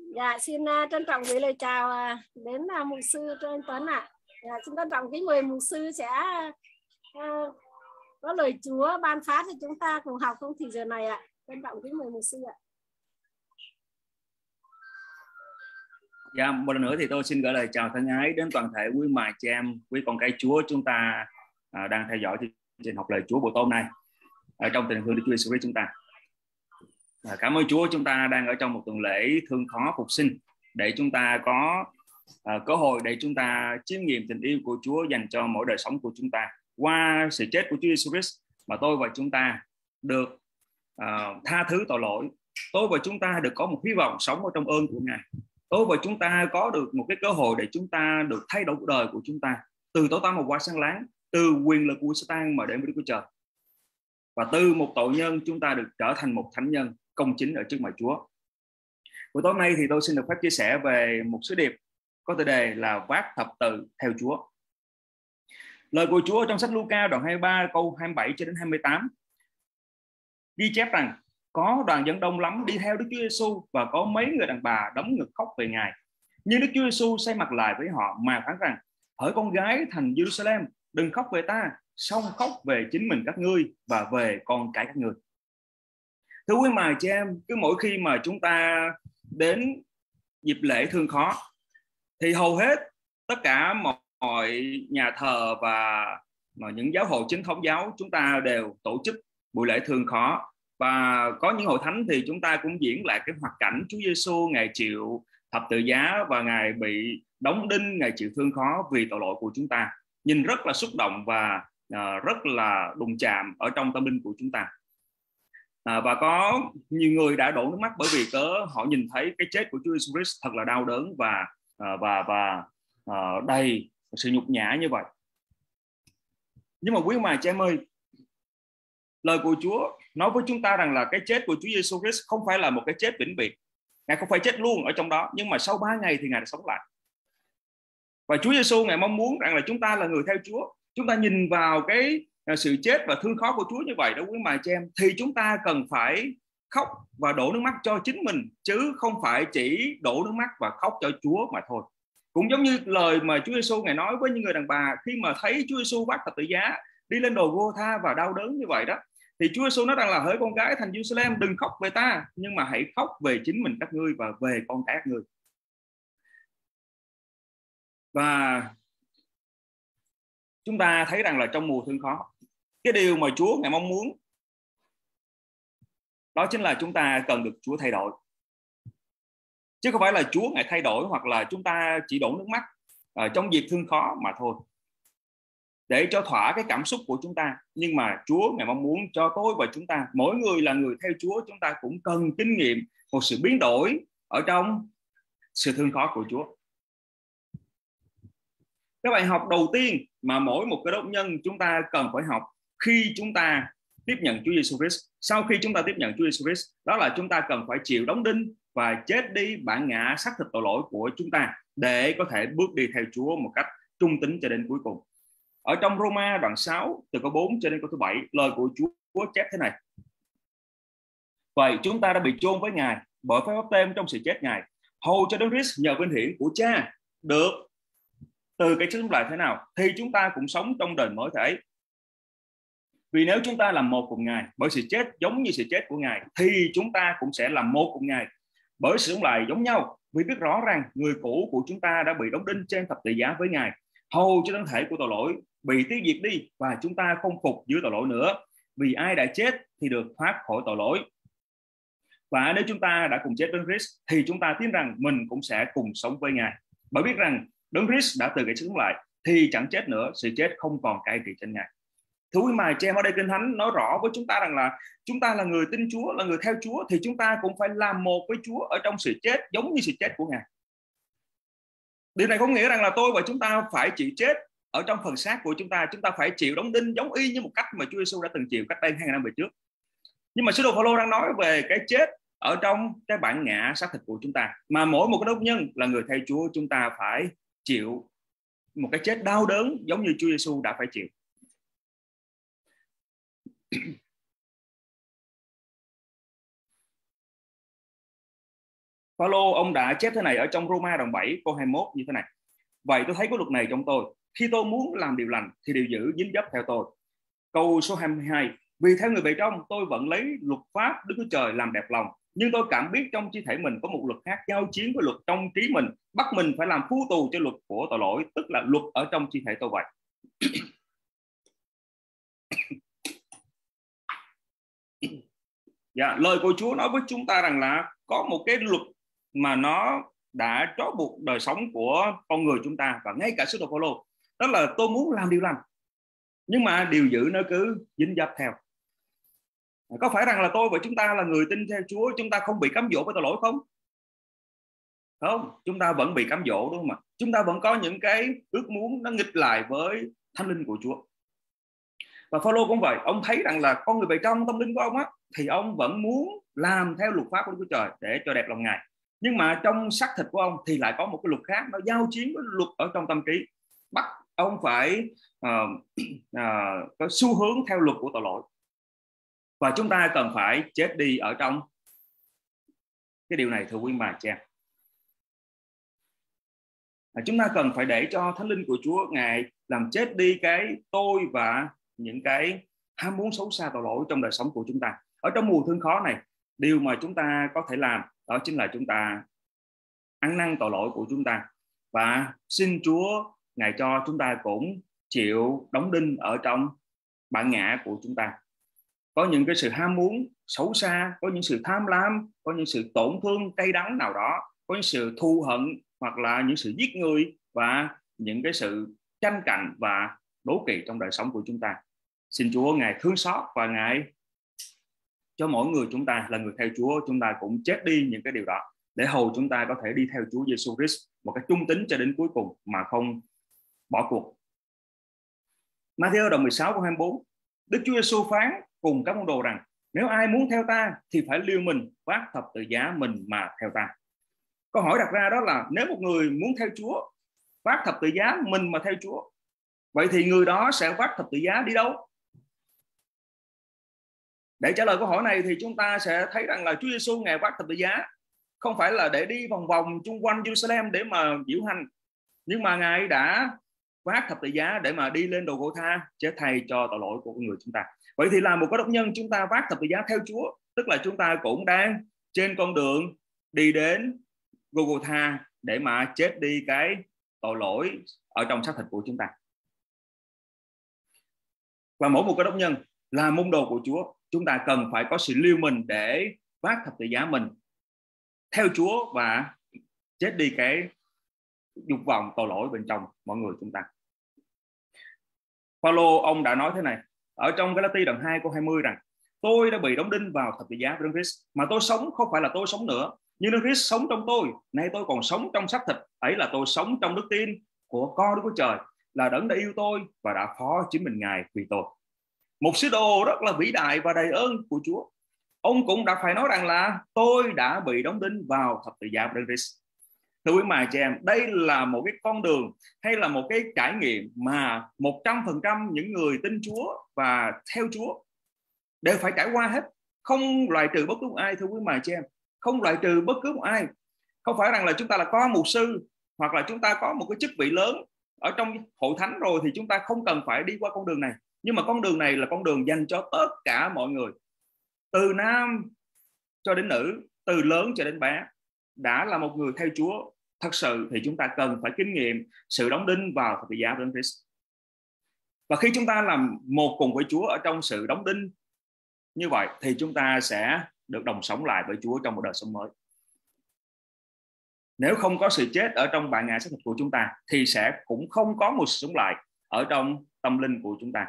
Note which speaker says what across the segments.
Speaker 1: Dạ, xin trân trọng gửi lời chào đến mục sư Trương Anh Tuấn ạ. Dạ, xin trân trọng kính mời mục sư sẽ có lời Chúa ban phát cho chúng ta cùng học trong thì giờ này ạ. Trân trọng kính mời mục sư ạ.
Speaker 2: Dạ, một lần nữa thì tôi xin gửi lời chào thân ái đến toàn thể quý mài chị em, quý con cái Chúa chúng ta đang theo dõi chương trình học lời Chúa buổi tối nay ở trong tình thương Đức Chúa Jesus chúng ta. Cảm ơn Chúa, chúng ta đang ở trong một tuần lễ thương khó phục sinh để chúng ta có cơ hội để chúng ta chiêm nghiệm tình yêu của Chúa dành cho mỗi đời sống của chúng ta. Qua sự chết của Chúa Jesus Christ mà tôi và chúng ta được tha thứ tội lỗi. Tôi và chúng ta được có một hy vọng sống ở trong ơn của Ngài. Tôi và chúng ta có được một cái cơ hội để chúng ta được thay đổi cuộc đời của chúng ta từ tối tăm mà qua sáng láng, từ quyền lực của Satan mà đến với Đức Chúa Trời. Và từ một tội nhân chúng ta được trở thành một thánh nhân công chính ở trước mặt Chúa. Buổi tối nay thì tôi xin được phép chia sẻ về một sứ điệp có tựa đề là vác thập tự theo Chúa. Lời của Chúa trong sách Luca đoạn 23 câu 27 cho đến 28 ghi chép rằng có đoàn dân đông lắm đi theo Đức Chúa Giêsu và có mấy người đàn bà đấm ngực khóc về Ngài. Nhưng Đức Chúa Giêsu xoay mặt lại với họ mà phán rằng: hỡi con gái thành Jerusalem, đừng khóc về ta, song khóc về chính mình các ngươi và về con cái các ngươi. Thưa quý mài chị em, cứ mỗi khi mà chúng ta đến dịp lễ thương khó thì hầu hết tất cả mọi nhà thờ và những giáo hội chính thống giáo chúng ta đều tổ chức buổi lễ thương khó. Và có những hội thánh thì chúng ta cũng diễn lại cái hoạt cảnh Chúa Giêsu Ngài chịu thập tự giá và Ngài bị đóng đinh, Ngài chịu thương khó vì tội lỗi của chúng ta. Nhìn rất là xúc động và rất là đụng chạm ở trong tâm linh của chúng ta. Và có nhiều người đã đổ nước mắt bởi vì họ nhìn thấy cái chết của Chúa Jesus Christ thật là đau đớn và đầy sự nhục nhã như vậy. Nhưng mà quý mài chị em ơi, lời của Chúa nói với chúng ta rằng là cái chết của Chúa Jesus Christ không phải là một cái chết vĩnh viễn. Ngài không phải chết luôn ở trong đó, nhưng mà sau 3 ngày thì Ngài đã sống lại. Và Chúa Giêsu Ngài mong muốn rằng là chúng ta là người theo Chúa, chúng ta nhìn vào cái sự chết và thương khó của Chúa như vậy đó quý mài chị em, thì chúng ta cần phải khóc và đổ nước mắt cho chính mình, chứ không phải chỉ đổ nước mắt và khóc cho Chúa mà thôi. Cũng giống như lời mà Chúa Giêsu Ngài nói với những người đàn bà khi mà thấy Chúa Giêsu vác thập tự giá đi lên đồi Gô-tha và đau đớn như vậy đó, thì Chúa Giêsu nói rằng là: hỡi con gái thành Jerusalem, đừng khóc về ta, nhưng mà hãy khóc về chính mình các ngươi và về con cái các ngươi. Và chúng ta thấy rằng là trong mùa thương khó, cái điều mà Chúa Ngài mong muốn đó chính là chúng ta cần được Chúa thay đổi, chứ không phải là Chúa Ngài thay đổi hoặc là chúng ta chỉ đổ nước mắt trong dịp thương khó mà thôi để cho thỏa cái cảm xúc của chúng ta. Nhưng mà Chúa Ngài mong muốn cho tôi và chúng ta, mỗi người là người theo Chúa, chúng ta cũng cần kinh nghiệm một sự biến đổi ở trong sự thương khó của Chúa. Cái bài học đầu tiên mà mỗi một cơ đốc nhân chúng ta cần phải học khi chúng ta tiếp nhận Chúa Giêsu Christ, sau khi chúng ta tiếp nhận Chúa Giêsu Christ, đó là chúng ta cần phải chịu đóng đinh và chết đi bản ngã xác thịt tội lỗi của chúng ta để có thể bước đi theo Chúa một cách trung tín cho đến cuối cùng. Ở trong Roma đoạn 6 từ câu 4 cho đến câu thứ 7, lời của Chúa chép thế này: vậy chúng ta đã bị chôn với Ngài bởi phép báp têm trong sự chết Ngài, hầu cho đến Christ nhờ vinh hiển của Cha được từ cái chết sống lại thế nào, thì chúng ta cũng sống trong đời mới thể. Vì nếu chúng ta làm một cùng Ngài bởi sự chết giống như sự chết của Ngài, thì chúng ta cũng sẽ làm một cùng Ngài bởi sự sống lại giống nhau. Vì biết rõ rằng người cũ của chúng ta đã bị đóng đinh trên thập tự giá với Ngài, hầu cho thân thể của tội lỗi bị tiêu diệt đi, và chúng ta không phục dưới tội lỗi nữa. Vì ai đã chết thì được thoát khỏi tội lỗi. Và nếu chúng ta đã cùng chết với Christ, thì chúng ta tin rằng mình cũng sẽ cùng sống với Ngài. Bởi biết rằng Đấng Christ đã từ cái chết sống lại, thì chẳng chết nữa, sự chết không còn cai trị trên Ngài. Thưa quý mà chị em, ở đây Kinh Thánh nói rõ với chúng ta rằng là chúng ta là người tin Chúa, là người theo Chúa, thì chúng ta cũng phải làm một với Chúa ở trong sự chết giống như sự chết của Ngài. Điều này không nghĩa rằng là tôi và chúng ta phải chịu chết ở trong phần xác của chúng ta phải chịu đóng đinh giống y như một cách mà Chúa Giêsu đã từng chịu cách đây 2.000 năm về trước. Nhưng mà sứ đồ Phaolô đang nói về cái chết ở trong cái bản ngã xác thịt của chúng ta, mà mỗi một cái đốc nhân là người theo Chúa, chúng ta phải chịu một cái chết đau đớn giống như Chúa Giêsu đã phải chịu. Phaolô ông đã chép thế này ở trong Roma đoạn 7 câu 21 như thế này: vậy tôi thấy có luật này trong tôi, khi tôi muốn làm điều lành thì điều dữ dính dấp theo tôi. Câu số 22: vì theo người bề trong tôi vẫn lấy luật pháp Đức Chúa Trời làm đẹp lòng, nhưng tôi cảm biết trong chi thể mình có một luật khác giao chiến với luật trong trí mình, bắt mình phải làm phu tù cho luật của tội lỗi, tức là luật ở trong chi thể tôi vậy. Dạ, lời của Chúa nói với chúng ta rằng là có một cái luật mà nó đã trói buộc đời sống của con người chúng ta, và ngay cả sứ đồ Phaolô, đó là tôi muốn làm điều lành nhưng mà điều dữ nó cứ dính dấp theo. Có phải rằng là tôi và chúng ta là người tin theo Chúa, chúng ta không bị cám dỗ với tội lỗi không? Không, chúng ta vẫn bị cám dỗ, đúng không ạ? Chúng ta vẫn có những cái ước muốn nó nghịch lại với thánh linh của Chúa. Và Phaolô cũng vậy, ông thấy rằng là con người bề trong tâm linh của ông á, thì ông vẫn muốn làm theo luật pháp của Đức Chúa Trời để cho đẹp lòng Ngài. Nhưng mà trong xác thịt của ông thì lại có một cái luật khác, nó giao chiến với luật ở trong tâm trí, bắt ông phải có xu hướng theo luật của tội lỗi. Và chúng ta cần phải chết đi ở trong cái điều này, thưa quý bà cha. Chúng ta cần phải để cho thánh linh của Chúa Ngài làm chết đi cái tôi và những cái ham muốn xấu xa tội lỗi trong đời sống của chúng ta. Ở trong mùa thương khó này, điều mà chúng ta có thể làm đó chính là chúng ta ăn năn tội lỗi của chúng ta, và xin Chúa Ngài cho chúng ta cũng chịu đóng đinh ở trong bản ngã của chúng ta. Có những cái sự ham muốn xấu xa, có những sự tham lam, có những sự tổn thương cay đắng nào đó, có những sự thù hận hoặc là những sự giết người, và những cái sự tranh cạnh và đố kỵ trong đời sống của chúng ta. Xin Chúa Ngài thương xót và Ngài cho mỗi người chúng ta là người theo Chúa, chúng ta cũng chết đi những cái điều đó, để hầu chúng ta có thể đi theo Chúa Giêsu Christ một cách trung tín cho đến cuối cùng mà không bỏ cuộc. Matthew đoạn 16 câu 24, Đức Chúa Giêsu phán cùng các môn đồ rằng: nếu ai muốn theo ta thì phải liều mình vác thập tự giá mình mà theo ta. Câu hỏi đặt ra đó là nếu một người muốn theo Chúa, vác thập tự giá mình mà theo Chúa, vậy thì người đó sẽ vác thập tự giá đi đâu? Để trả lời câu hỏi này thì chúng ta sẽ thấy rằng là Chúa Giêsu Ngài vác thập tự giá không phải là để đi vòng vòng chung quanh Jerusalem để mà diễu hành, nhưng mà Ngài đã vác thập tự giá để mà đi lên đồ Gô-tha chết thay cho tội lỗi của người chúng ta. Vậy thì là một cái đốc nhân, chúng ta vác thập tự giá theo Chúa, tức là chúng ta cũng đang trên con đường đi đến Gô-gô-tha để mà chết đi cái tội lỗi ở trong xác thịt của chúng ta. Và mỗi một cái đốc nhân là môn đồ của Chúa, chúng ta cần phải có sự liều mình để vác thập tự giá mình theo Chúa và chết đi cái dục vọng tội lỗi bên trong mọi người chúng ta. Phaolô ông đã nói thế này ở trong Galatia đoạn 2 câu 20 rằng: tôi đã bị đóng đinh vào thập tự giá của Đấng Christ, mà tôi sống không phải là tôi sống nữa, nhưng Đấng Christ sống trong tôi. Nay tôi còn sống trong xác thịt, ấy là tôi sống trong đức tin của con Đức Chúa Trời, là Đấng đã yêu tôi và đã phó chính mình Ngài vì tôi. Một sứ đồ rất là vĩ đại và đầy ơn của Chúa, ông cũng đã phải nói rằng là tôi đã bị đóng đinh vào thập tự giá của Đấng Christ. Thưa quý bà chị em, đây là một cái con đường hay là một cái trải nghiệm mà 100% những người tin Chúa và theo Chúa đều phải trải qua hết, không loại trừ bất cứ một ai. Thưa quý bà chị em, không loại trừ bất cứ một ai. Không phải rằng là chúng ta là có mục sư hoặc là chúng ta có một cái chức vị lớn ở trong hội thánh rồi thì chúng ta không cần phải đi qua con đường này. Nhưng mà con đường này là con đường dành cho tất cả mọi người, từ nam cho đến nữ, từ lớn cho đến bé. Đã là một người theo Chúa thật sự thì chúng ta cần phải kinh nghiệm sự đóng đinh vào thập tự giá của Đấng Christ. Và khi chúng ta làm một cùng với Chúa ở trong sự đóng đinh như vậy thì chúng ta sẽ được đồng sống lại với Chúa trong một đời sống mới. Nếu không có sự chết ở trong bản ngã xác thịt của chúng ta thì sẽ cũng không có một sự sống lại ở trong tâm linh của chúng ta.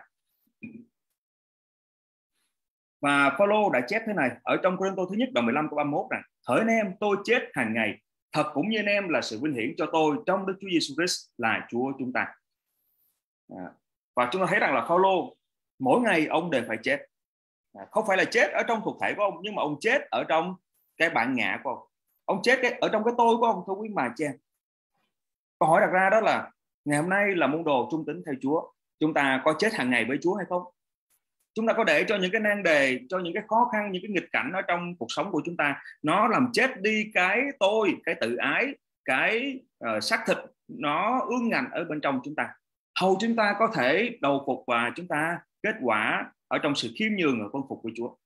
Speaker 2: Và Phaolô đã chép thế này ở trong Cô-rinh-tô thứ nhất đoạn 15 câu 31 rằng: hỡi anh em, tôi chết hàng ngày, thật cũng như anh em là sự vinh hiển cho tôi trong Đức Chúa Giêsu Christ là Chúa chúng ta. Và chúng ta thấy rằng là Phaolô mỗi ngày ông đều phải chết. Không phải là chết ở trong thuộc thể của ông, nhưng mà ông chết ở trong cái bản ngã của ông. Ông chết ở trong cái tôi của ông, thưa quý bà chị em. Câu hỏi đặt ra đó là ngày hôm nay là môn đồ trung tín theo Chúa, chúng ta có chết hàng ngày với Chúa hay không? Chúng ta có để cho những cái nan đề, cho những cái khó khăn, những cái nghịch cảnh ở trong cuộc sống của chúng ta nó làm chết đi cái tôi, cái tự ái, cái xác thịt nó ương ngạnh ở bên trong chúng ta, hầu chúng ta có thể đầu phục và chúng ta kết quả ở trong sự khiêm nhường và vâng phục với Chúa.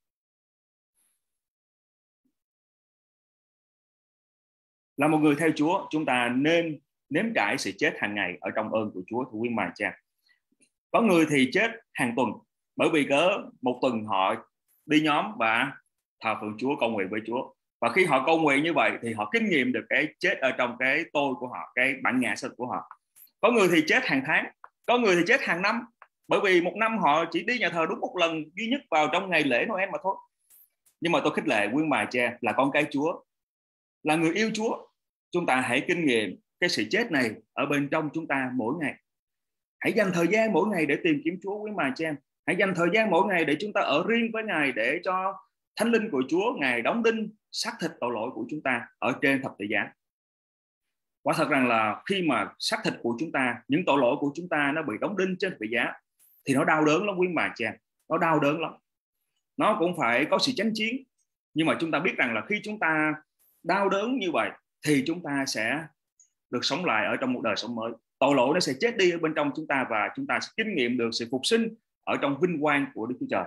Speaker 2: Là một người theo Chúa, chúng ta nên nếm trải sự chết hàng ngày ở trong ơn của Chúa, thưa quý bà cha. Có người thì chết hàng tuần, bởi vì cớ một tuần họ đi nhóm và thờ phượng Chúa, cầu nguyện với Chúa. Và khi họ cầu nguyện như vậy thì họ kinh nghiệm được cái chết ở trong cái tôi của họ, cái bản ngã sạch của họ. Có người thì chết hàng tháng, có người thì chết hàng năm, bởi vì một năm họ chỉ đi nhà thờ đúng một lần duy nhất vào trong ngày lễ Noel mà thôi. Nhưng mà tôi khích lệ quý bà cha là con cái Chúa, là người yêu Chúa, chúng ta hãy kinh nghiệm cái sự chết này ở bên trong chúng ta mỗi ngày. Hãy dành thời gian mỗi ngày để tìm kiếm Chúa, quý bà cha em. Hãy dành thời gian mỗi ngày để chúng ta ở riêng với Ngài, để cho Thánh Linh của Chúa, Ngài đóng đinh xác thịt tội lỗi của chúng ta ở trên thập tự giá. Quả thật rằng là khi mà xác thịt của chúng ta, những tội lỗi của chúng ta nó bị đóng đinh trên thập tự giá thì nó đau đớn lắm quý bà cha. Nó đau đớn lắm. Nó cũng phải có sự chánh chiến. Nhưng mà chúng ta biết rằng là khi chúng ta đau đớn như vậy thì chúng ta sẽ được sống lại ở trong một đời sống mới. Tội lỗi nó sẽ chết đi ở bên trong chúng ta và chúng ta sẽ kinh nghiệm được sự phục sinh ở trong vinh quang của Đức Chúa Trời.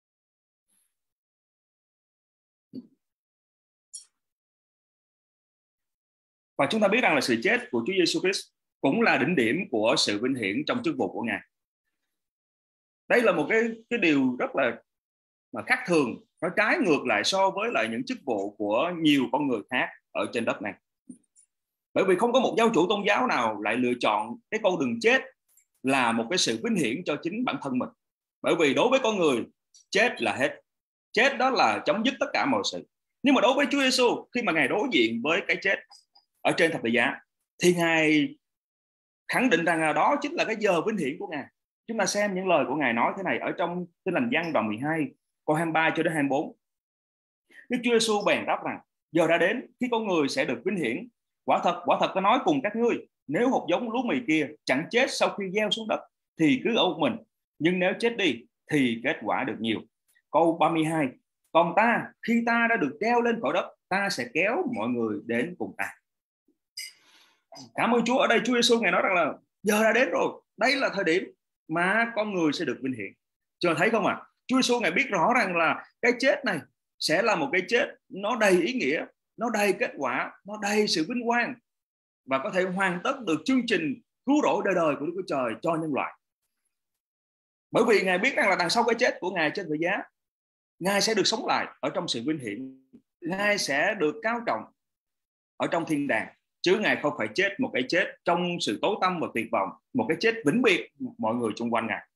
Speaker 2: Và chúng ta biết rằng là sự chết của Chúa Giêsu Christ cũng là đỉnh điểm của sự vinh hiển trong chức vụ của Ngài. Đây là một cái điều rất là khác thường, nó trái ngược lại so với lại những chức vụ của nhiều con người khác ở trên đất này. Bởi vì không có một giáo chủ tôn giáo nào lại lựa chọn cái con đường chết là một cái sự vinh hiển cho chính bản thân mình. Bởi vì đối với con người, chết là hết. Chết đó là chấm dứt tất cả mọi sự. Nhưng mà đối với Chúa Giêsu, khi mà Ngài đối diện với cái chết ở trên thập tự giá, thì Ngài khẳng định rằng đó chính là cái giờ vinh hiển của Ngài. Chúng ta xem những lời của Ngài nói thế này ở trong Tin Lành Giăng đoạn 12, câu 23 cho đến 24. Đức Chúa Giêsu bèn đáp rằng: giờ đã đến khi con người sẽ được vinh hiển. Quả thật ta nói cùng các ngươi, nếu hột giống lúa mì kia chẳng chết sau khi gieo xuống đất thì cứ ở một mình, nhưng nếu chết đi thì kết quả được nhiều. Câu 32: còn ta, khi ta đã được treo lên khỏi đất, ta sẽ kéo mọi người đến cùng ta. Cảm ơn Chúa. Ở đây Chúa Giêsu Ngài nói rằng là giờ đã đến rồi, đây là thời điểm mà con người sẽ được vinh hiển. Chúng ta thấy không ạ? Chúa Giêsu Ngài biết rõ rằng là cái chết này sẽ là một cái chết nó đầy ý nghĩa, nó đầy kết quả, nó đầy sự vinh quang và có thể hoàn tất được chương trình cứu rỗi đời đời của Đức Chúa Trời cho nhân loại. Bởi vì Ngài biết rằng là đằng sau cái chết của Ngài trên thập tự giá, Ngài sẽ được sống lại ở trong sự vinh hiển, Ngài sẽ được cao trọng ở trong thiên đàng, chứ Ngài không phải chết một cái chết trong sự tối tăm và tuyệt vọng, một cái chết vĩnh biệt mọi người xung quanh Ngài.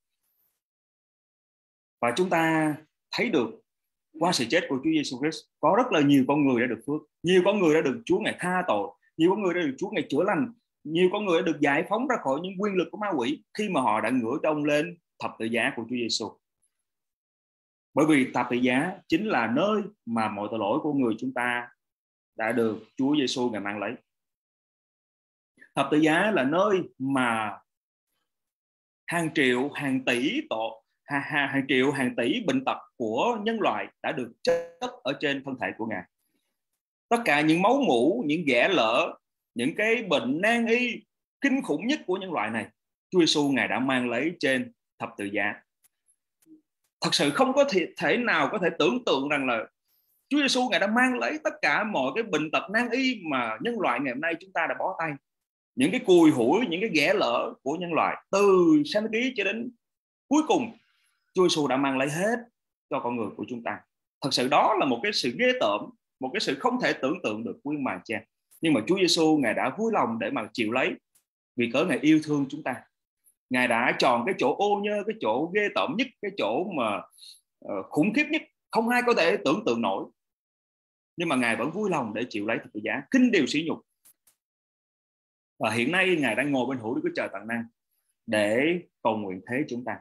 Speaker 2: Và chúng ta thấy được qua sự chết của Chúa Giêsu Christ có rất là nhiều con người đã được phước, nhiều con người đã được Chúa Ngài tha tội, nhiều con người đã được Chúa Ngài chữa lành, nhiều con người đã được giải phóng ra khỏi những quyền lực của ma quỷ khi mà họ đã ngửa trông lên thập tự giá của Chúa Giêsu. Bởi vì thập tự giá chính là nơi mà mọi tội lỗi của người chúng ta đã được Chúa Giêsu Ngài mang lấy. Thập tự giá là nơi mà hàng triệu, hàng tỷ tội, hàng triệu, hàng tỷ bệnh tật của nhân loại đã được chất ở trên thân thể của Ngài. Tất cả những máu mủ, những ghẻ lở, những cái bệnh nan y kinh khủng nhất của nhân loại này, Chúa Giêsu Ngài đã mang lấy trên thập tự giá. Thật sự không có thể nào có thể tưởng tượng rằng là Chúa Giêsu Ngài đã mang lấy tất cả mọi cái bệnh tật nan y mà nhân loại ngày hôm nay chúng ta đã bó tay. Những cái cùi hủi, những cái ghẻ lở của nhân loại từ sanh ký cho đến cuối cùng, Chúa Giêsu đã mang lấy hết cho con người của chúng ta. Thật sự đó là một cái sự ghê tởm, một cái sự không thể tưởng tượng được quý mà cha. Nhưng mà Chúa Giêsu Ngài đã vui lòng để mà chịu lấy, vì cớ Ngài yêu thương chúng ta. Ngài đã chọn cái chỗ ô nhơ, cái chỗ ghê tởm nhất, cái chỗ mà khủng khiếp nhất, không ai có thể tưởng tượng nổi. Nhưng mà Ngài vẫn vui lòng để chịu lấy thập tự giá, khinh điều sỉ nhục. Và hiện nay Ngài đang ngồi bên hữu Đức Chúa Trời toàn năng để cầu nguyện thế chúng ta.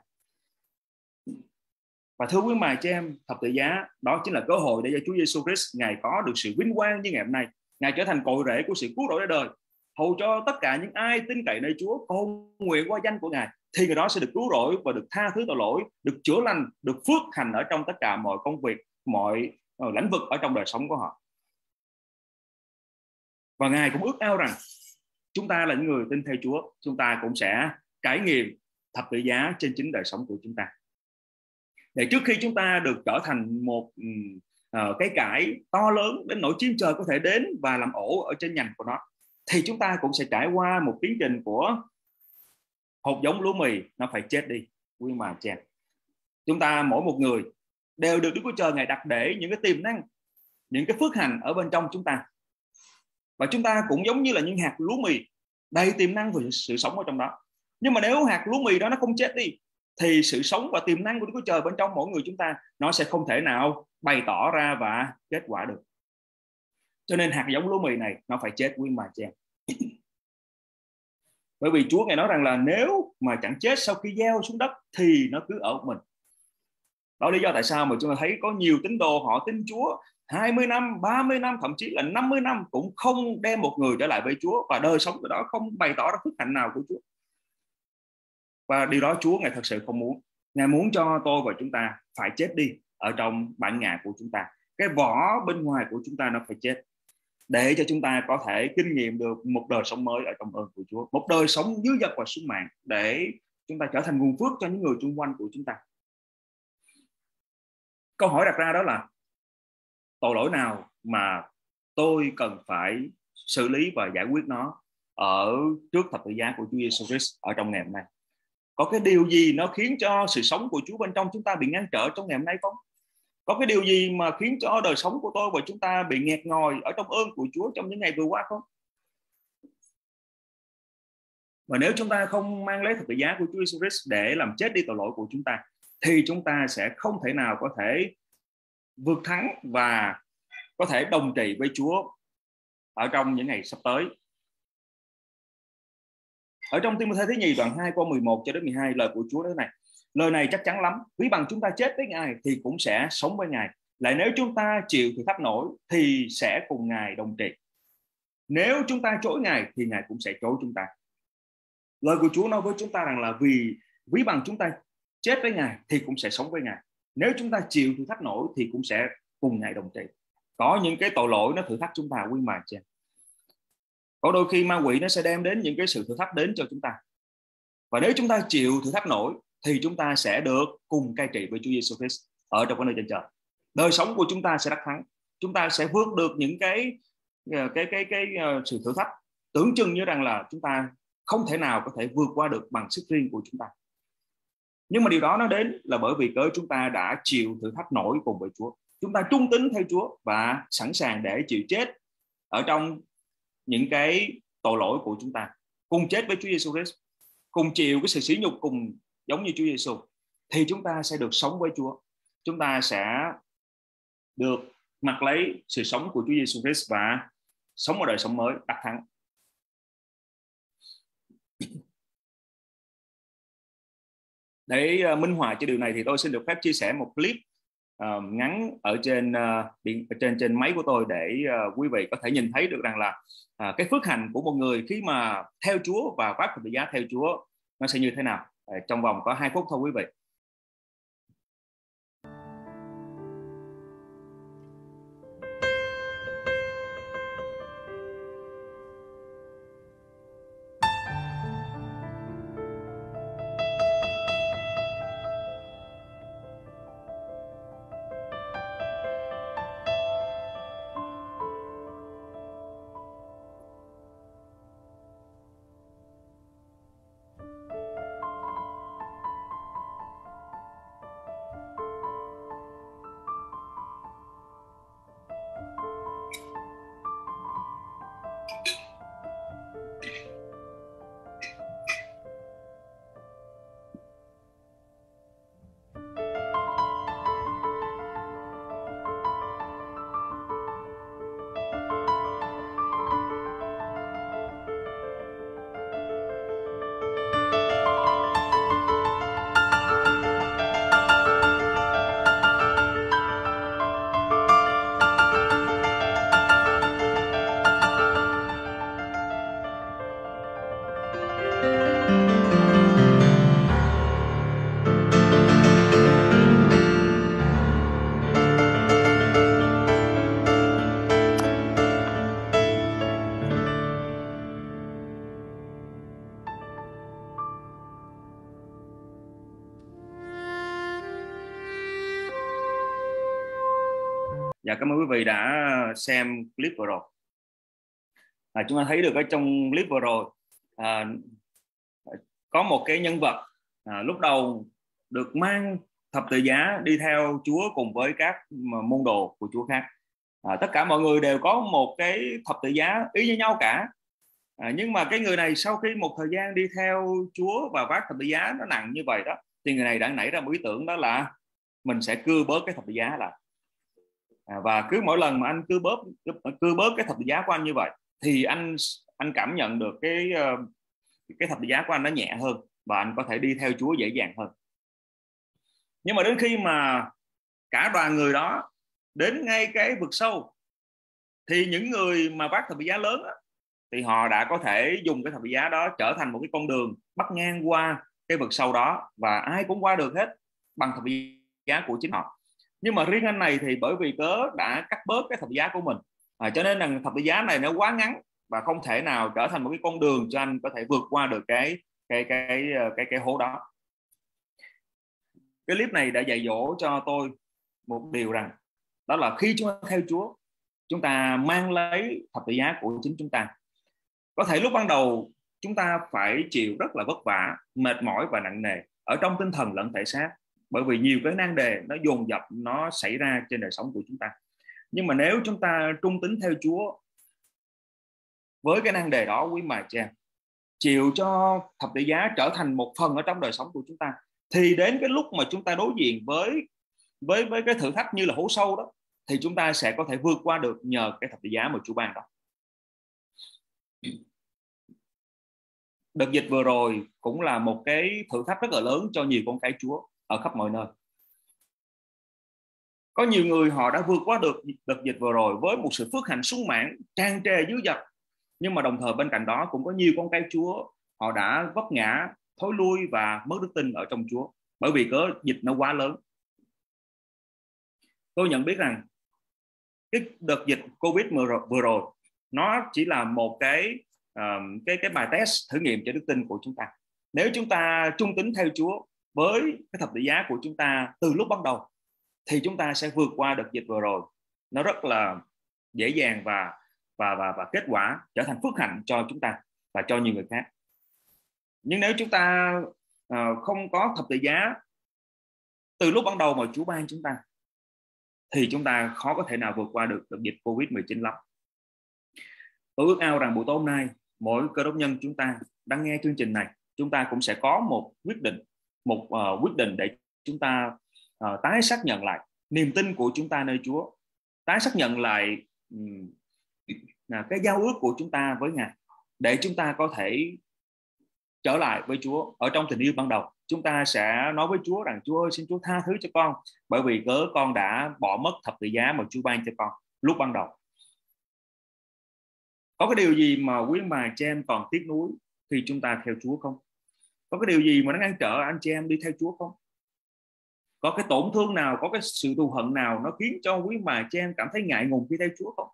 Speaker 2: Và thưa quý bà chị em, thập tự giá đó chính là cơ hội để cho Chúa Giêsu Christ Ngài có được sự vinh quang như ngày hôm nay. Ngài trở thành cội rễ của sự cứu rỗi đời đời, hầu cho tất cả những ai tin cậy nơi Chúa, cầu nguyện qua danh của Ngài thì người đó sẽ được cứu rỗi và được tha thứ tội lỗi, được chữa lành, được phước hành ở trong tất cả mọi công việc, mọi lĩnh vực ở trong đời sống của họ. Và Ngài cũng ước ao rằng chúng ta là những người tin theo Chúa, chúng ta cũng sẽ trải nghiệm thập tự giá trên chính đời sống của chúng ta. Để trước khi chúng ta được trở thành một cái cải to lớn đến nỗi chim trời có thể đến và làm ổ ở trên nhành của nó, thì chúng ta cũng sẽ trải qua một tiến trình của hột giống lúa mì nó phải chết đi, quý mà cha. Chúng ta mỗi một người đều được Đức Chúa Trời Ngài đặt để những cái tiềm năng, những cái phước hạnh ở bên trong chúng ta. Và chúng ta cũng giống như là những hạt lúa mì đầy tiềm năng và sự sống ở trong đó. Nhưng mà nếu hạt lúa mì đó nó không chết đi, thì sự sống và tiềm năng của Đức Chúa Trời bên trong mỗi người chúng ta nó sẽ không thể nào bày tỏ ra và kết quả được. Cho nên hạt giống lúa mì này nó phải chết, quý mà cha. Bởi vì Chúa Ngài nói rằng là nếu mà chẳng chết sau khi gieo xuống đất thì nó cứ ở một mình. Đó là lý do tại sao mà chúng ta thấy có nhiều tín đồ họ tin Chúa 20 năm, 30 năm, thậm chí là 50 năm cũng không đem một người trở lại với Chúa, và đời sống của đó không bày tỏ ra phước hạnh nào của Chúa. Và điều đó Chúa Ngài thật sự không muốn. Ngài muốn cho tôi và chúng ta phải chết đi ở trong bản ngã của chúng ta. Cái vỏ bên ngoài của chúng ta nó phải chết, để cho chúng ta có thể kinh nghiệm được một đời sống mới ở trong ơn của Chúa, một đời sống dư dật và sung mãn, để chúng ta trở thành nguồn phước cho những người xung quanh của chúng ta. Câu hỏi đặt ra đó là tội lỗi nào mà tôi cần phải xử lý và giải quyết nó ở trước thập tự giá của Chúa Giêsu Christ ở trong ngày hôm nay? Có cái điều gì nó khiến cho sự sống của Chúa bên trong chúng ta bị ngăn trở trong ngày hôm nay không? Có cái điều gì mà khiến cho đời sống của tôi và chúng ta bị nghẹt ngòi ở trong ơn của Chúa trong những ngày vừa qua không? Và nếu chúng ta không mang lấy thập tự giá của Chúa Jesus Christ để làm chết đi tội lỗi của chúng ta, thì chúng ta sẽ không thể nào có thể vượt thắng và có thể đồng trị với Chúa ở trong những ngày sắp tới. Ở trong Ti-mô-thê thứ nhì đoạn 2 câu 11 cho đến 12, lời của Chúa thế này: lời này chắc chắn lắm, ví bằng chúng ta chết với Ngài thì cũng sẽ sống với Ngài. Lại nếu chúng ta chịu thử thách nổi thì sẽ cùng Ngài đồng trị. Nếu chúng ta chối Ngài thì Ngài cũng sẽ chối chúng ta. Lời của Chúa nói với chúng ta rằng là ví bằng chúng ta chết với Ngài thì cũng sẽ sống với Ngài. Nếu chúng ta chịu thử thách nổi thì cũng sẽ cùng Ngài đồng trị. Có những cái tội lỗi nó thử thách chúng ta, quý mà cha. Có đôi khi ma quỷ nó sẽ đem đến những cái sự thử thách đến cho chúng ta. Và nếu chúng ta chịu thử thách nổi thì chúng ta sẽ được cùng cai trị với Chúa Giêsu Christ ở trong cái nơi trên trời. Đời sống của chúng ta sẽ đắc thắng. Chúng ta sẽ vượt được những cái sự thử thách tưởng chừng như rằng là chúng ta không thể nào có thể vượt qua được bằng sức riêng của chúng ta. Nhưng mà điều đó nó đến là bởi vì cớ chúng ta đã chịu thử thách nổi cùng với Chúa. Chúng ta trung tín theo Chúa và sẵn sàng để chịu chết ở trong những cái tội lỗi của chúng ta, cùng chết với Chúa Giêsu Christ, cùng chịu cái sự sỉ nhục cùng giống như Chúa Giêsu, thì chúng ta sẽ được sống với Chúa. Chúng ta sẽ được mặc lấy sự sống của Chúa Giêsu Christ và sống một đời sống mới đắc thắng. Để minh họa cho điều này thì tôi xin được phép chia sẻ một clip ngắn ở trên máy của tôi để quý vị có thể nhìn thấy được rằng là cái phước hạnh của một người khi mà theo Chúa và vác thập tự giá theo Chúa nó sẽ như thế nào. Trong vòng có 2 phút thôi quý vị. Dạ, cảm ơn quý vị đã xem clip vừa rồi. Chúng ta thấy được ở trong clip vừa rồi có một cái nhân vật lúc đầu được mang thập tự giá đi theo Chúa cùng với các môn đồ của Chúa khác. Tất cả mọi người đều có một cái thập tự giá ý như nhau cả. Nhưng mà cái người này sau khi một thời gian đi theo Chúa và vác thập tự giá nó nặng như vậy đó, thì người này đã nảy ra một ý tưởng, đó là mình sẽ cưa bớt cái thập tự giá lại. Và cứ mỗi lần mà anh cưa bớt cái thập tự giá của anh như vậy thì anh cảm nhận được cái thập tự giá của anh nó nhẹ hơn và anh có thể đi theo Chúa dễ dàng hơn. Nhưng mà đến khi mà cả đoàn người đó đến ngay cái vực sâu thì những người mà vác thập tự giá lớn đó, thì họ đã có thể dùng cái thập tự giá đó trở thành một cái con đường bắt ngang qua cái vực sâu đó, và ai cũng qua được hết bằng thập tự giá của chính họ. Nhưng mà riêng anh này thì bởi vì cớ đã cắt bớt cái thập tự giá của mình, cho nên là thập tự giá này nó quá ngắn và không thể nào trở thành một cái con đường cho anh có thể vượt qua được cái hố đó. Cái clip này đã dạy dỗ cho tôi một điều rằng, đó là khi chúng ta theo Chúa, chúng ta mang lấy thập tự giá của chính chúng ta. Có thể lúc ban đầu chúng ta phải chịu rất là vất vả, mệt mỏi và nặng nề ở trong tinh thần lẫn thể xác, bởi vì nhiều cái nan đề nó dồn dập nó xảy ra trên đời sống của chúng ta. Nhưng mà nếu chúng ta trung tín theo Chúa với cái nan đề đó, quý mà cha, chịu cho thập tự giá trở thành một phần ở trong đời sống của chúng ta, thì đến cái lúc mà chúng ta đối diện với cái thử thách như là hố sâu đó, thì chúng ta sẽ có thể vượt qua được nhờ cái thập tự giá mà Chúa ban đó. Đợt dịch vừa rồi cũng là một cái thử thách rất là lớn cho nhiều con cái Chúa ở khắp mọi nơi. Có nhiều người họ đã vượt qua được đợt dịch vừa rồi với một sự phước hạnh sung mãn, tràn trề dữ dật. Nhưng mà đồng thời bên cạnh đó cũng có nhiều con cái Chúa họ đã vấp ngã, thối lui và mất đức tin ở trong Chúa, bởi vì cớ dịch nó quá lớn. Tôi nhận biết rằng cái đợt dịch Covid vừa rồi nó chỉ là một cái bài test thử nghiệm cho đức tin của chúng ta. Nếu chúng ta trung tín theo Chúa với cái thập tự giá của chúng ta từ lúc ban đầu, thì chúng ta sẽ vượt qua đợt dịch vừa rồi nó rất là dễ dàng và kết quả trở thành phước hạnh cho chúng ta và cho nhiều người khác. Nhưng nếu chúng ta không có thập tự giá từ lúc ban đầu mà Chúa ban chúng ta, thì chúng ta khó có thể nào vượt qua được đợt dịch Covid-19 lắm. Tôi ước ao rằng buổi tối hôm nay, mỗi cơ đốc nhân chúng ta đang nghe chương trình này, chúng ta cũng sẽ có một quyết định để chúng ta tái xác nhận lại niềm tin của chúng ta nơi Chúa, tái xác nhận lại cái giao ước của chúng ta với Ngài, để chúng ta có thể trở lại với Chúa ở trong tình yêu ban đầu. Chúng ta sẽ nói với Chúa rằng: Chúa ơi, xin Chúa tha thứ cho con, bởi vì cớ con đã bỏ mất thập tự giá mà Chúa ban cho con lúc ban đầu. Có cái điều gì mà quý bà chị em còn tiếc nuối khi chúng ta theo Chúa không? Có cái điều gì mà nó ngăn trở anh chị em đi theo Chúa không? Có cái tổn thương nào, có cái sự thù hận nào nó khiến cho quý bà chị em cảm thấy ngại ngùng khi theo Chúa không?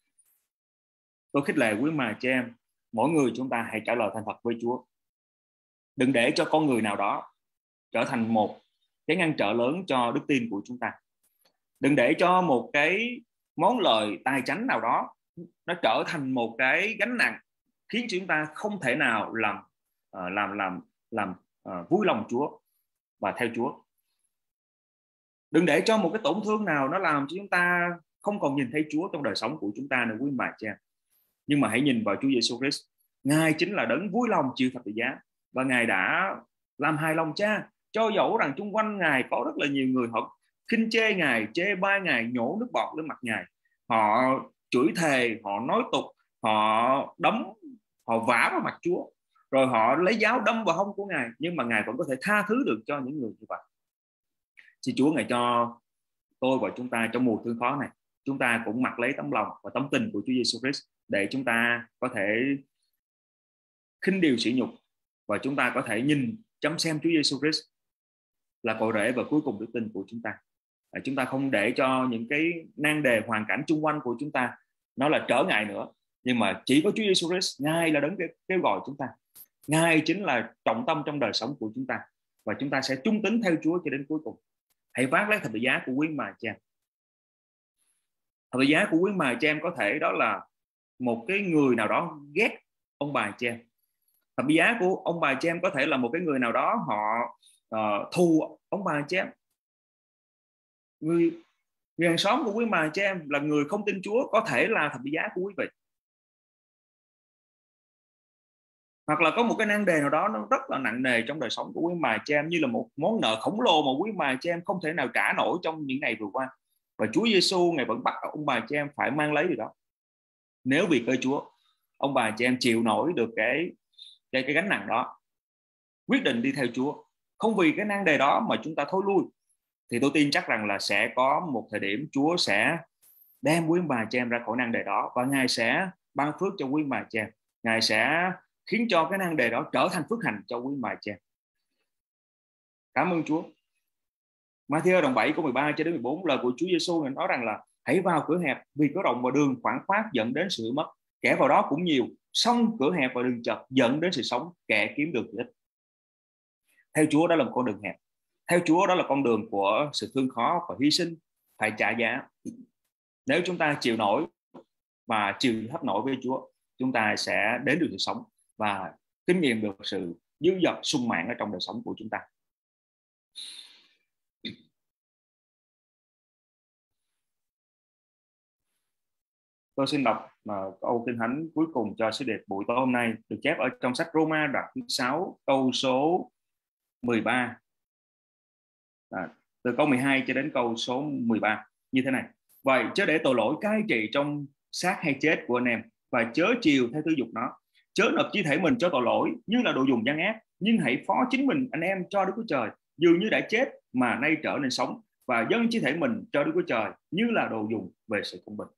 Speaker 2: Tôi khích lệ quý bà chị em, mỗi người chúng ta hãy trả lời thành thật với Chúa. Đừng để cho con người nào đó trở thành một cái ngăn trở lớn cho đức tin của chúng ta. Đừng để cho một cái món lời tài chánh nào đó nó trở thành một cái gánh nặng khiến chúng ta không thể nào làm vui lòng Chúa và theo Chúa. Đừng để cho một cái tổn thương nào nó làm cho chúng ta không còn nhìn thấy Chúa trong đời sống của chúng ta nữa quý bà cha. Nhưng mà hãy nhìn vào Chúa Giêsu Christ. Ngài chính là đấng vui lòng chịu thập tự giá, và Ngài đã làm hài lòng Cha. Cho dẫu rằng xung quanh Ngài có rất là nhiều người họ khinh chê Ngài, chê bai Ngài, nhổ nước bọt lên mặt Ngài, họ chửi thề, họ nói tục, họ đấm, họ vả vào mặt Chúa, rồi họ lấy giáo đâm vào hông của Ngài, nhưng mà Ngài vẫn có thể tha thứ được cho những người như vậy. Xin Chúa Ngài cho tôi và chúng ta trong mùa thương khó này, chúng ta cũng mặc lấy tấm lòng và tấm tình của Chúa Giêsu Christ, để chúng ta có thể khinh điều sỉ nhục, và chúng ta có thể nhìn chấm xem Chúa Giêsu Christ là cội rễ và cuối cùng đức tin của chúng ta. Chúng ta không để cho những cái nan đề hoàn cảnh xung quanh của chúng ta nó là trở ngại nữa, nhưng mà chỉ có Chúa Giêsu Christ, Ngài là đấng kêu gọi chúng ta. Ngài chính là trọng tâm trong đời sống của chúng ta, và chúng ta sẽ trung tín theo Chúa cho đến cuối cùng. Hãy vác lấy thập tự giá của quý bà cha. Thập tự giá của quý bà chị em có thể đó là một cái người nào đó ghét ông bà chị em. Thập tự giá của ông bà chị em có thể là một cái người nào đó họ thù ông bà chị em. Người hàng xóm của quý bà chị em là người không tin Chúa có thể là thập tự giá của quý vị. Hoặc là có một cái nan đề nào đó nó rất là nặng nề trong đời sống của quý bà chị em, như là một món nợ khổng lồ mà quý bà chị em không thể nào trả nổi trong những ngày vừa qua, và Chúa Giêsu Ngài vẫn bắt ông bà chị em phải mang lấy điều đó. Nếu vì cớ Chúa, ông bà chị em chịu nổi được cái gánh nặng đó, quyết định đi theo Chúa, không vì cái nan đề đó mà chúng ta thối lui, thì tôi tin chắc rằng là sẽ có một thời điểm Chúa sẽ đem quý bà chị em ra khỏi nan đề đó, và Ngài sẽ ban phước cho quý bà chị em. Ngài sẽ khiến cho cái nan đề đó trở thành phước hạnh cho quý bà chị em. Cảm ơn Chúa. Ma-thi-ơ đoạn 7 câu 13 cho đến 14, lời của Chúa Giêsu Ngài nói rằng là hãy vào cửa hẹp, vì cửa rộng và đường khoảng khoát dẫn đến sự mất, kẻ vào đó cũng nhiều. Xong cửa hẹp và đường chật dẫn đến sự sống, kẻ kiếm được ít. Theo Chúa đó là một con đường hẹp. Theo Chúa đó là con đường của sự thương khó và hy sinh, phải trả giá. Nếu chúng ta chịu nổi và chịu thấp nổi với Chúa, chúng ta sẽ đến được sự sống và kinh nghiệm được sự dư dật sung mãn ở trong đời sống của chúng ta. Tôi xin đọc câu Kinh Thánh cuối cùng cho sứ điệp buổi tối hôm nay, được chép ở trong sách Roma đoạn 6 câu số 13. Từ câu 12 cho đến câu số 13 như thế này: vậy chớ để tội lỗi cai trị trong xác hay chết của anh em, và chớ chiều theo tư dục nó. Chớ nộp chi thể mình cho tội lỗi như là đồ dùng gian ác, nhưng hãy phó chính mình anh em cho Đức Chúa Trời, dường như đã chết mà nay trở nên sống, và dâng chi thể mình cho Đức Chúa Trời như là đồ dùng về sự công bình.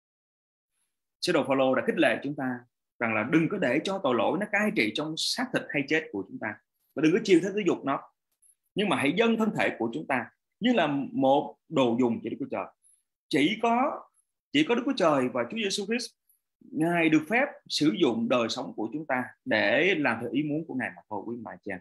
Speaker 2: Sứ đồ Phaolô đã khích lệ chúng ta rằng là đừng có để cho tội lỗi nó cai trị trong xác thịt hay chết của chúng ta, và đừng có chiều theo tư dục nó, nhưng mà hãy dâng thân thể của chúng ta như là một đồ dùng cho Đức Chúa Trời. Chỉ có Đức Chúa Trời và Chúa Giêsu Christ, Ngài được phép sử dụng đời sống của chúng ta để làm theo ý muốn của Ngài mà thôi quý bà chị em.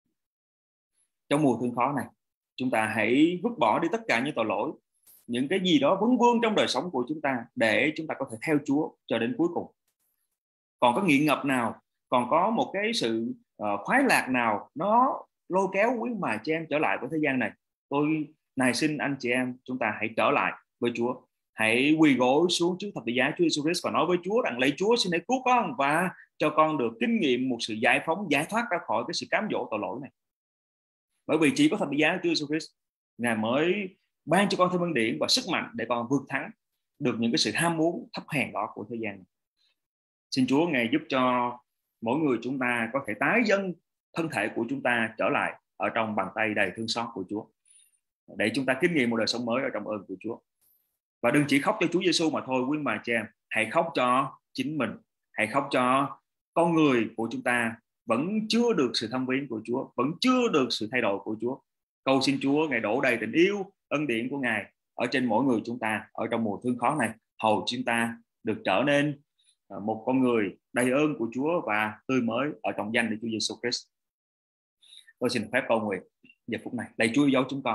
Speaker 2: Trong mùa thương khó này, chúng ta hãy vứt bỏ đi tất cả những tội lỗi, những cái gì đó vấn vương trong đời sống của chúng ta, để chúng ta có thể theo Chúa cho đến cuối cùng. Còn có nghiện ngập nào, còn có một cái sự khoái lạc nào nó lôi kéo quý bà chị em trở lại với thế gian này, tôi nài xin anh chị em chúng ta hãy trở lại với Chúa. Hãy quỳ gối xuống trước thập tự giá Chúa Jesus Christ và nói với Chúa rằng: lạy Chúa, xin hãy cứu con và cho con được kinh nghiệm một sự giải phóng, giải thoát ra khỏi cái sự cám dỗ tội lỗi này. Bởi vì chỉ có thập tự giá Chúa Jesus Christ, Ngài mới ban cho con thêm ân điển và sức mạnh để con vượt thắng được những cái sự ham muốn thấp hèn đó của thế gian này. Xin Chúa Ngài giúp cho mỗi người chúng ta có thể tái dâng thân thể của chúng ta trở lại ở trong bàn tay đầy thương xót của Chúa, để chúng ta kinh nghiệm một đời sống mới ở trong ơn của Chúa. Và đừng chỉ khóc cho Chúa Giêsu mà thôi quý bà chị em, hãy khóc cho chính mình, hãy khóc cho con người của chúng ta vẫn chưa được sự thăm viếng của Chúa, vẫn chưa được sự thay đổi của Chúa. Cầu xin Chúa Ngài đổ đầy tình yêu, ân điển của Ngài ở trên mỗi người chúng ta ở trong mùa thương khó này, hầu chúng ta được trở nên một con người đầy ơn của Chúa và tươi mới ở trong danh của Chúa Giêsu Christ. Tôi xin phép cầu nguyện giờ phút này. Lạy Chúa yêu dấu chúng con,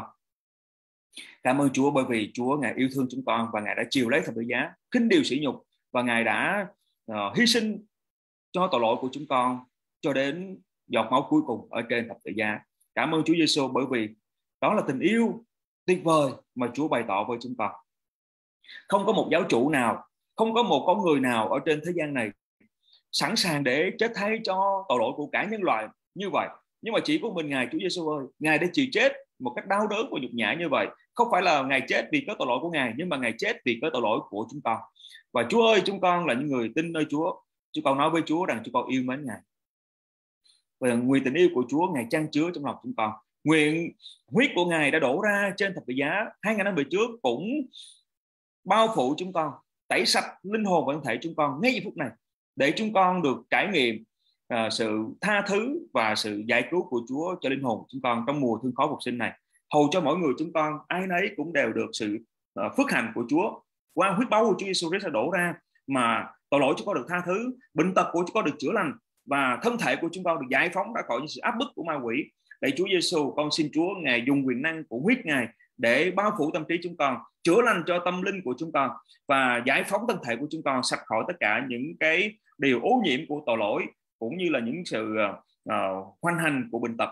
Speaker 2: cảm ơn Chúa bởi vì Chúa Ngài yêu thương chúng con và Ngài đã chịu lấy thập tự giá, khinh điều sỉ nhục, và Ngài đã hy sinh cho tội lỗi của chúng con cho đến giọt máu cuối cùng ở trên thập tự giá. Cảm ơn Chúa Giêsu bởi vì đó là tình yêu tuyệt vời mà Chúa bày tỏ với chúng con. Không có một giáo chủ nào, không có một con người nào ở trên thế gian này sẵn sàng để chết thay cho tội lỗi của cả nhân loại như vậy. Nhưng mà chỉ có mình Ngài Chúa Giêsu ơi, Ngài đã chịu chết một cách đau đớn và nhục nhã như vậy. Không phải là Ngài chết vì có tội lỗi của Ngài, nhưng mà Ngài chết vì có tội lỗi của chúng con. Và Chúa ơi, chúng con là những người tin nơi Chúa. Chúng con nói với Chúa rằng chúng con yêu mến Ngài. Và nguyện tình yêu của Chúa Ngài chan chứa trong lòng chúng con. Nguyện huyết của Ngài đã đổ ra trên thập tự giá 2000 năm về trước cũng bao phủ chúng con, tẩy sạch linh hồn và thân thể chúng con ngay giây phút này, để chúng con được trải nghiệm sự tha thứ và sự giải cứu của Chúa cho linh hồn chúng con trong mùa thương khó phục sinh này. Hầu cho mỗi người chúng con ai nấy cũng đều được sự phước hạnh của Chúa qua huyết báu của Chúa Giêsu Christ đổ ra, mà tội lỗi chúng con được tha thứ, bệnh tật của chúng con được chữa lành, và thân thể của chúng con được giải phóng ra khỏi những sự áp bức của ma quỷ. Lạy Chúa Giêsu, con xin Chúa Ngài dùng quyền năng của huyết Ngài để bao phủ tâm trí chúng con, chữa lành cho tâm linh của chúng con và giải phóng thân thể của chúng con sạch khỏi tất cả những cái điều ô nhiễm của tội lỗi cũng như là những sự hoành hành của bệnh tật.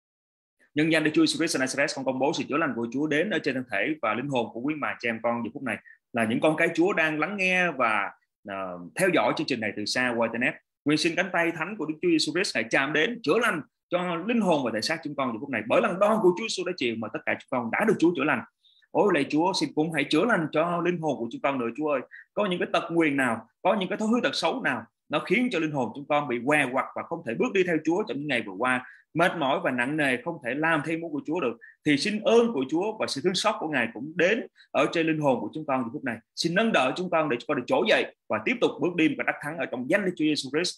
Speaker 2: Nhân danh Đức Chúa Jesus Christ Nazareth, con công bố sự chữa lành của Chúa đến ở trên thân thể và linh hồn của quý bà chị em con giờ phút này, là những con cái Chúa đang lắng nghe và theo dõi chương trình này từ xa qua internet. Nguyện xin cánh tay thánh của Đức Chúa Jesus Christ này chạm đến chữa lành cho linh hồn và thể xác chúng con giờ phút này, bởi lần đo của Chúa Giêsu đã chịu mà tất cả chúng con đã được Chúa chữa lành. Ôi lạy Chúa, xin cũng hãy chữa lành cho linh hồn của chúng con nữa Chúa ơi. Có những cái tật nguyền nào, có những cái thói hư tật xấu nào nó khiến cho linh hồn chúng con bị què quặt và không thể bước đi theo Chúa trong những ngày vừa qua, mệt mỏi và nặng nề, không thể làm theo muốn của Chúa được, thì xin ơn của Chúa và sự thương xót của Ngài cũng đến ở trên linh hồn của chúng con giờ phút này. Xin nâng đỡ chúng con để chúng con được trỗi dậy và tiếp tục bước đi và đắc thắng ở trong danh Đức Chúa Giêsu Christ,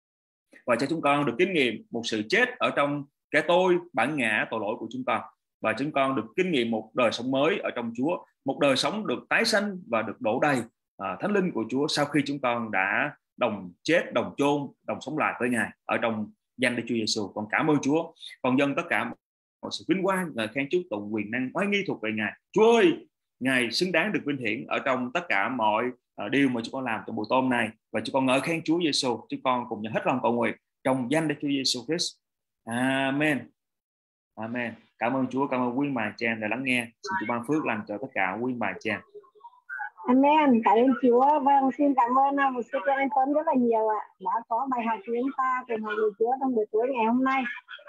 Speaker 2: và cho chúng con được kinh nghiệm một sự chết ở trong cái tôi bản ngã tội lỗi của chúng con, và chúng con được kinh nghiệm một đời sống mới ở trong Chúa, một đời sống được tái sanh và được đổ đầy thánh linh của Chúa sau khi chúng con đã đồng chết, đồng chôn, đồng sống lại với Ngài ở trong danh Đức Chúa Giêsu. Con cảm ơn Chúa, con dâng tất cả mọi sự vinh quang, lời khen chúc tụng, quyền năng, oai nghi thuộc về Ngài. Chúa ơi, Ngài xứng đáng được vinh hiển ở trong tất cả mọi điều mà chúng con làm trong buổi tối này, và chúng con ngợi khen Chúa Giêsu. Chúng con cùng nhận hết lòng cầu nguyện trong danh Đức Chúa Giêsu Christ. Amen. Amen. Cảm ơn Chúa, cảm ơn quý bà chị em đã lắng nghe. Xin Chúa ban phước lành cho tất cả quý bà chị em.
Speaker 1: Amen. Cảm ơn Chúa. Vâng, xin cảm ơn một sư anh Tuấn rất là nhiều ạ. Đã có bài học của chúng ta cùng học lời Chúa trong buổi tối ngày hôm nay.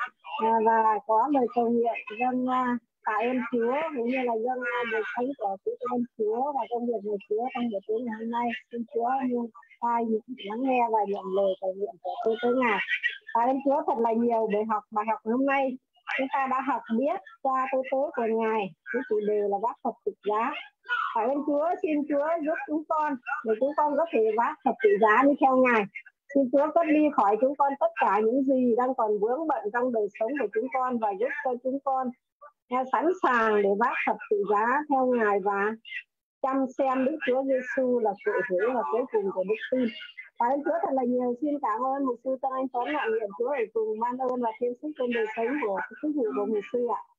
Speaker 1: Và có lời cầu nguyện dâng tạ ơn Chúa cũng như là dâng lời thánh của quý ơn Chúa và công việc của Chúa trong buổi tối ngày hôm nay. Xin Chúa luôn tai lắng nghe và nhận lời cầu nguyện của tôi tới Ngài. Tạ ơn Chúa thật là nhiều bài học hôm nay. Chúng ta đã học biết qua tôi tớ của Ngài với chủ đề là vác thập tự giá. Tạ ơn Chúa, xin Chúa giúp chúng con để chúng con có thể vác thập tự giá đi theo Ngài. Xin Chúa cất đi khỏi chúng con tất cả những gì đang còn vướng bận trong đời sống của chúng con, và giúp cho chúng con sẵn sàng để vác thập tự giá theo Ngài và chăm xem Đức Chúa Giêsu là cụ thể và cuối cùng của đức tin. Tạ ơn Chúa thật là nhiều. Xin cảm ơn mục sư Tân Anh Tuấn, nguyện Chúa hãy cùng ban ơn và thêm sức trên đời sống của sư phụ của mục sư ạ.